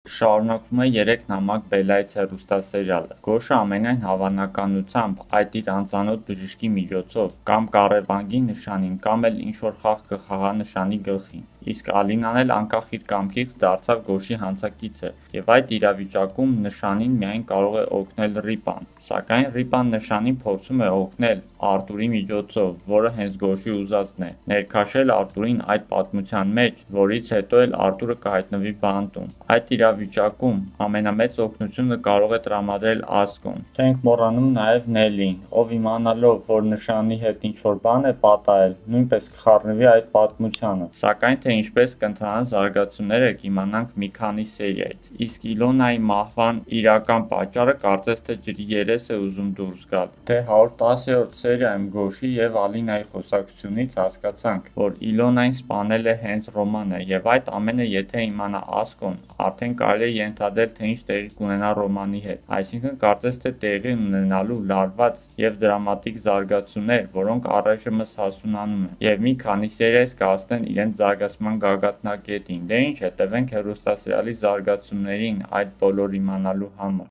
Շարունակվում է 3 նամակ Բելլայից հեռուստասերիալը։ Գոշը ամենայն հավանականությամբ այդ իր անծանոթ բժշկի միջոցով կամ կառևանգի նշանին, կամ էլ ինչ-որ խաղ կխաղա նշանի գլխին։ Իսկ Ալինան էլ անկախ իր կամքից դարձավ Գոշի հանցակիցը, եւ այդ իրավիճակում նշանին միայն կարող է օգնել Ռիպան։ Սակայն Ռիպան նշանին փորձում է օգնել Արտուրի միջոցով, որը հենց Գոշի ուզածն է՝ ներքաշել Արտուրին այդ պատմության մեջ, որից հետո էլ Արտուրը կհայտնվի բանտում։ Այդ իրավիճակում ամենամեծ օգնությունը կարող է տրամադրել Ասկոն։ Չենք մոռանում նաև Նելլին, ով իմանալով, որ նշանի հետ ինչ-որ բան է պատահել, նույնպես կխառնվի այդ պատմությանը։ Սակայն թե ինչպես կընթանան զարգացումները, կիմանանք մի քանի սերիայից։ Իսկ Իլոնայի մահվան իրական պատճառը կարծես թե ջրի երես է ուզում դուրս գալ։ Դե 110-րդ սերիայում Գոշի եւ Ալինայի խոսակցությունից հասկացանք, որ Իլոնային սպանել է հենց Ռոմանը, եւ այդ ամենը եթե իմանա Ասկոն, արդեն կարելի է ենթադրել, թե ինչ տեղի կունենա Ռոմանի հետ։ Այսինքն կարծես թե տեղի ունենալու լարված եւ դրամատիկ զարգացումներ, որոնք առայժմս հասունանում են, եւ մի քանի սերիայից կհասնեն իրենց զարգացման գագաթնակետին։ Դե ինչ, հետևենք հեռուստասերիալի զարգացումներին այդ բոլոր իմանալու համար։